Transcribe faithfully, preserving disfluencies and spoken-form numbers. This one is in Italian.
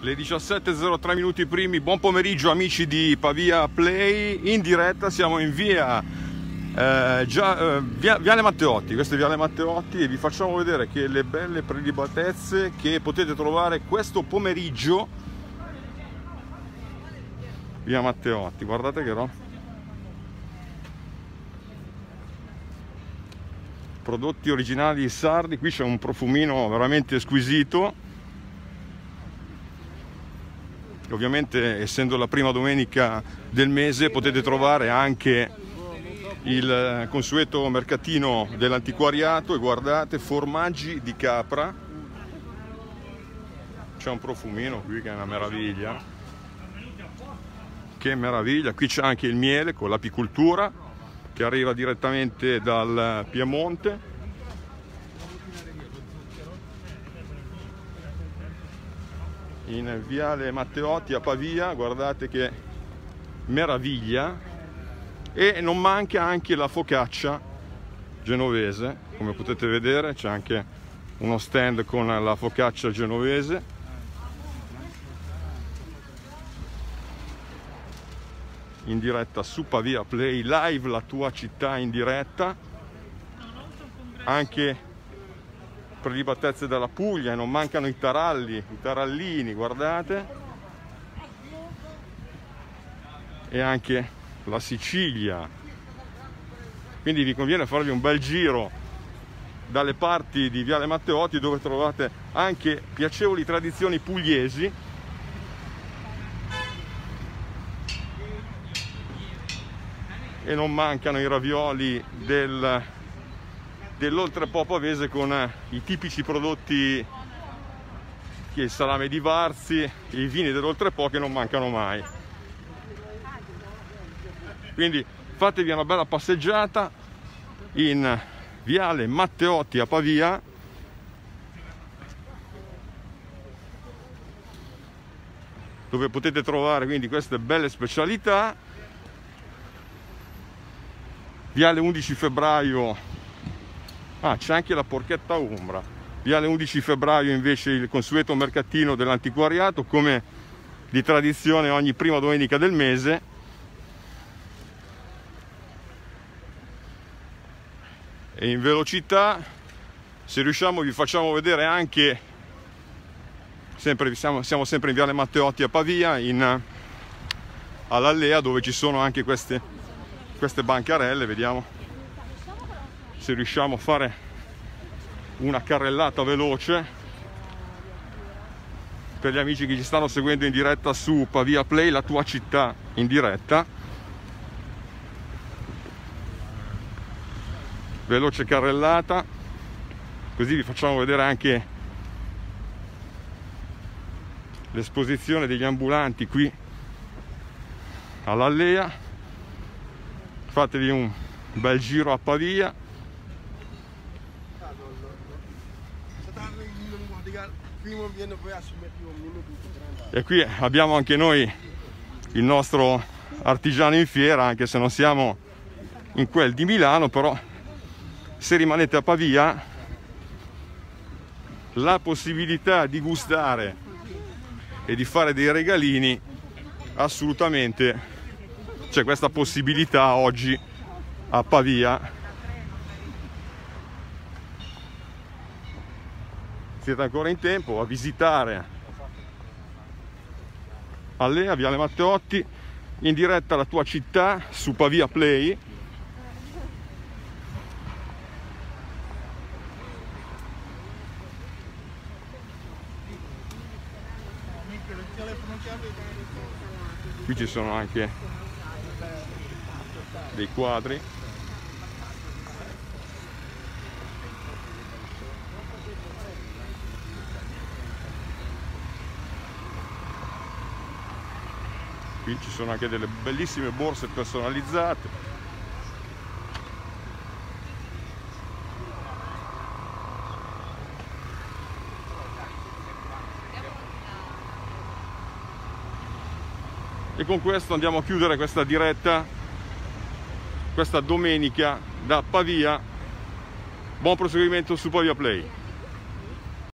Le diciassette e zero tre minuti primi, buon pomeriggio amici di Pavia Play, in diretta siamo in via, eh, già, eh, via Viale Matteotti, questo è Viale Matteotti e vi facciamo vedere che le belle prelibatezze che potete trovare questo pomeriggio via Matteotti, guardate che no? Prodotti originali sardi, qui c'è un profumino veramente squisito. Ovviamente, essendo la prima domenica del mese, potete trovare anche il consueto mercatino dell'antiquariato e guardate, formaggi di capra. C'è un profumino qui che è una meraviglia. Che meraviglia! Qui c'è anche il miele con l'apicoltura che arriva direttamente dal Piemonte. In Viale Matteotti a Pavia, guardate che meraviglia, e non manca anche la focaccia genovese, come potete vedere c'è anche uno stand con la focaccia genovese. In diretta su Pavia Play Live, la tua città in diretta, anche prelibatezze dalla Puglia, non mancano i taralli, i tarallini, guardate, e anche la Sicilia. Quindi vi conviene farvi un bel giro dalle parti di Viale Matteotti, dove trovate anche piacevoli tradizioni pugliesi. E non mancano i ravioli del dell'Oltrepo pavese con i tipici prodotti, che il salame di Varzi, i vini dell'Oltrepo che non mancano mai. Quindi fatevi una bella passeggiata in Viale Matteotti a Pavia, dove potete trovare quindi queste belle specialità. Viale undici febbraio, ah, c'è anche la porchetta umbra. Viale undici febbraio invece il consueto mercatino dell'antiquariato, come di tradizione ogni prima domenica del mese. E in velocità, se riusciamo, vi facciamo vedere anche, sempre, siamo, siamo sempre in Viale Matteotti a Pavia, in, all'Allea, dove ci sono anche queste, queste bancarelle. Vediamo se riusciamo a fare una carrellata veloce per gli amici che ci stanno seguendo in diretta su Pavia Play, la tua città in diretta. Veloce carrellata, così vi facciamo vedere anche l'esposizione degli ambulanti qui all'Allea. Fatevi un bel giro a Pavia. E qui abbiamo anche noi il nostro artigiano in fiera, anche se non siamo in quel di Milano, però se rimanete a Pavia la possibilità di gustare e di fare dei regalini, assolutamente c'è questa possibilità oggi a Pavia. Siete ancora in tempo a visitare Allea, Viale Matteotti, in diretta la tua città su Pavia Play. Qui ci sono anche dei quadri. Qui ci sono anche delle bellissime borse personalizzate. E con questo andiamo a chiudere questa diretta, questa domenica da Pavia. Buon proseguimento su Pavia Play.